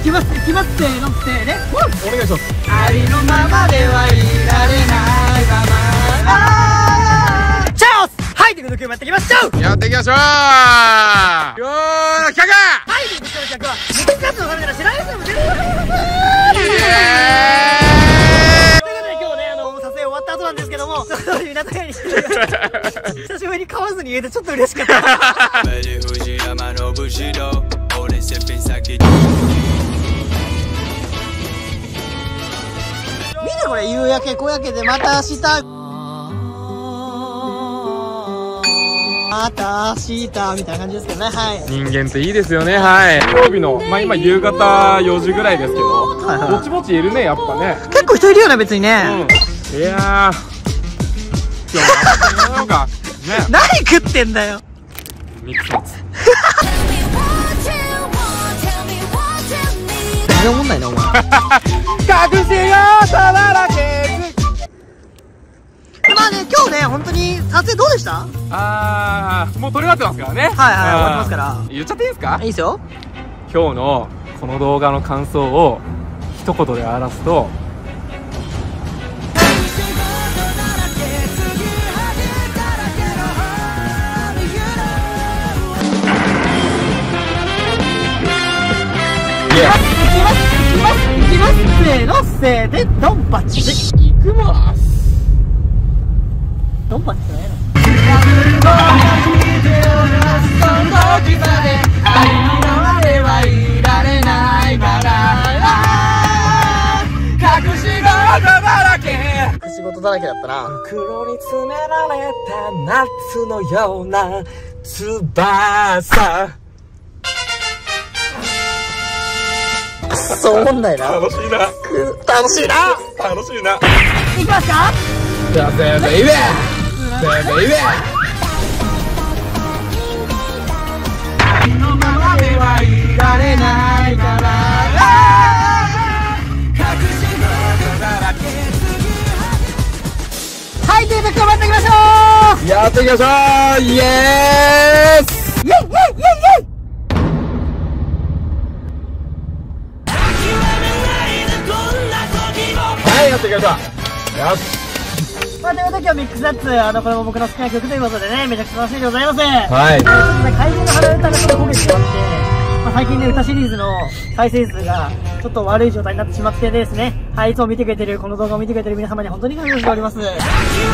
きますせーのせーね。 お願いします。 ありのままではいられないまま。チャオス。はい、ということで今日もやっていきましょう。 やっていきましょう。今日の企画。 はい、ということで今日の企画はミックスナッツのためなら知らない人も出る。ということで今日ね撮影終わった後なんですけども、港屋に来て久しぶりに買わずに言えてちょっと嬉しかった。藤山の武士道、俺せっぺん先。見てこれ、夕焼け小焼けでまた明日。また明日みたいな感じですけどね。はい。 人間っていいですよね。はい。土曜日の今夕方4時ぐらいですけど、ぼちぼちいるね、やっぱね。 結構人いるよね、別にね。 いやー、今日もなんかね。 何食ってんだよ。 ミックスナッツ。 全然思んないなお前。 隠し事だらけ。 まあね、今日ね、本当に撮影どうでした？ もう撮り終わってますからね。 はいはい、終わってますから。 言っちゃっていいですか？ いいですよ。 今日のこの動画の感想を一言で表すと、 いきますせーのせーでドンパチ。 いきます。 ドンパチってないの？隠し事だらけだったな。 袋に詰められた夏のような翼。 そう思んないな。 楽しいな。 楽しいな。 楽しいな。 いきますか？ じゃあ、せーベイベー。せーベイベー。ありのままではいられないから。隠し事だらけ。 はい、ということで頑張っていきましょう。 やっていきましょう。イエース。 イェイイェイイェイイェイ。 はい、やっていきましょう。よし。 まあ、ということで今日ミックスナッツ、これも僕の好きな曲ということでね、めちゃくちゃ楽しみでございます。 はい。 ということで、怪人の花歌がちょっと焦げてしまって、最近ね、歌シリーズの再生数がちょっと悪い状態になってしまってですね、はい、いつも見てくれてる、この動画を見てくれてる皆様に本当に感謝しております。 はい、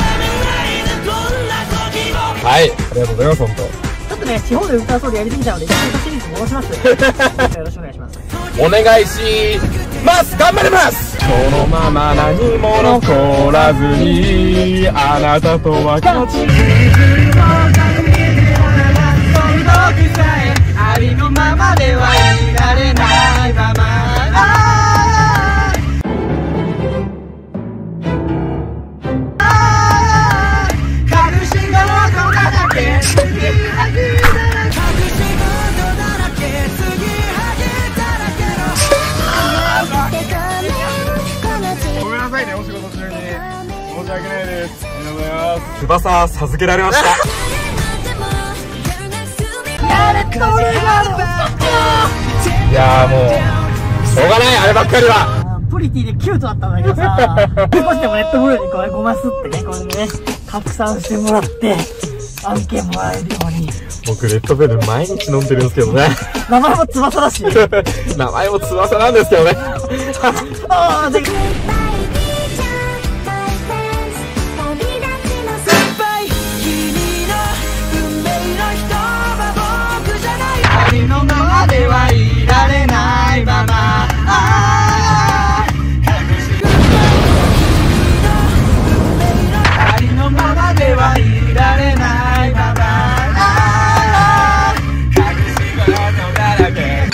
ありがとうございます、本当。 ちょっとね、地方で歌そうでやりすぎたので、一回歌シリーズ戻します。よろしくお願いします。 お願いします。頑張ります。このまま何も残らずに、あなたとは勝ち。ありのままではいられないまま。隠し事だらけ。ごめんなさいね、お仕事中に。申し訳ないです。ありがとうございます。翼授けられました。いやーもうしょうがない、あればっかりは。 プリティでキュートだったんだけどさ、少しでもレッドブルにこれごますってね、これね、拡散してもらって案件もらえるように。 僕レッドブル毎日飲んでるんですけどね。 名前も翼だし名前も翼なんですけどね。 ああ、でありのままではいられないまま。ありのままではいられないまま。隠し事だらけ。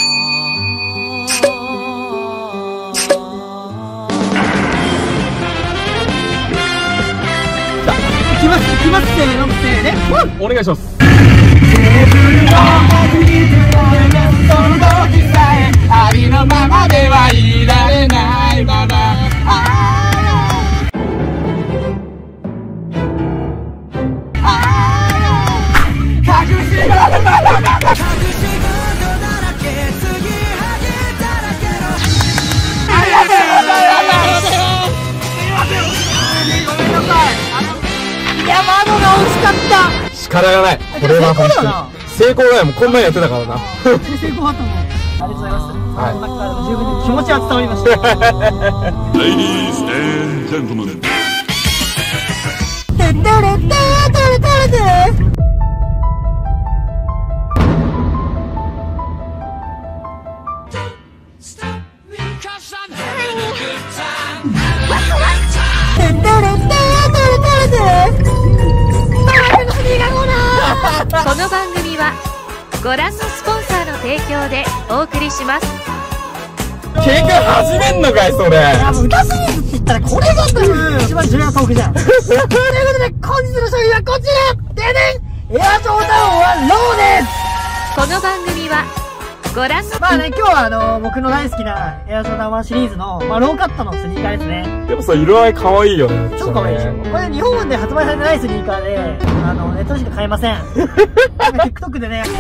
いきますせーのせーね。 お願いします。 ありのままではいられないまま。隠し事だらけ。 力がない。これは本当に成功だよ。もうこんなんやってたからな。 成功だと思う。ありがとうございます。はい。なんか十分に気持ちは伝わりました。 Ladies and gentlemen。 この番組はご覧のスポンサーの提供でお送りします。 結局始めんのかいそれ。 いやもう歌シリーズって言ったらこれが多分一番重要なトークじゃん。ということで本日の商品はこちら。でねんエアジョーダン1ローです。 この番組はご覧のまあね、今日は僕の大好きなエアジョーダン1シリーズの、まあ、ローカットのスニーカーですね。 でもさ、色合い可愛いよね。 超可愛いでしょ。これ日本で発売されてないスニーカーで、ネットでしか買えません。TikTok でね。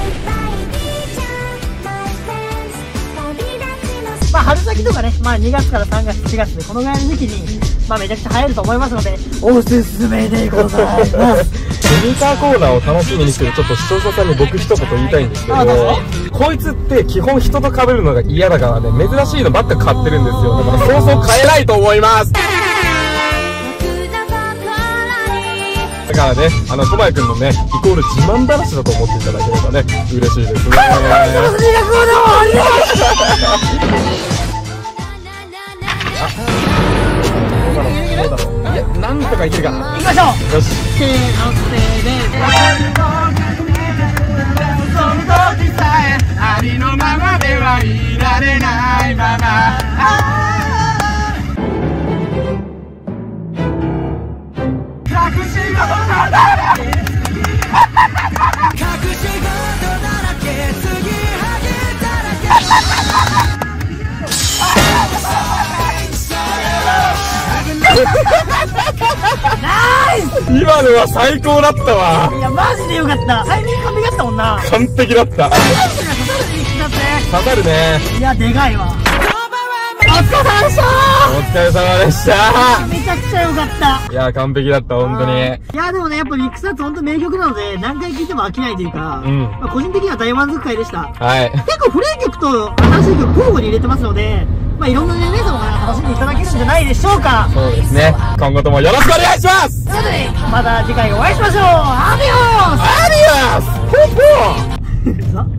まあ春先とかね、まあ2月から3月、4月でこのぐらいの時期に、まあめちゃくちゃ流行ると思いますので、おすすめでございます。 スニーカーコーナーを楽しみにしてるちょっと視聴者さんに僕一言言いたいんですけど、こいつって基本人と被るのが嫌だからね、珍しいのばっか買ってるんですよ。だからそうそう買えないと思います。だからね、トマヤくんのね、イコール自慢話だと思っていただければね、嬉しいですね。どうだろう。いや、なんとかいけるかな。 行きましょう。 よし。 せーの、せーで。 ありのままではいられないまま。隠し事だらけ。隠し事だらけ。継ぎはぎだらけ。 ナイス。 今のは最高だったわ。 いやマジでよかった。タイミング完璧だったもんな。 完璧だった。刺さるね。 いやでかいわ。お疲れ様でした。 お疲れ様でした。 めちゃくちゃよかった。 いや完璧だった本当に。 いやでもねやっぱミックスナッツ本当名曲なので何回聴いても飽きないというか、まあ個人的には大満足回でした。 はい。 結構古い曲と新しい曲交互に入れてますので。まあいろんな年齢層も楽しんでいただけるんじゃないでしょうか。 そうですね。今後ともよろしくお願いします。 ということでまた次回お会いしましょう。アディオス。 アディオス。ポンポン。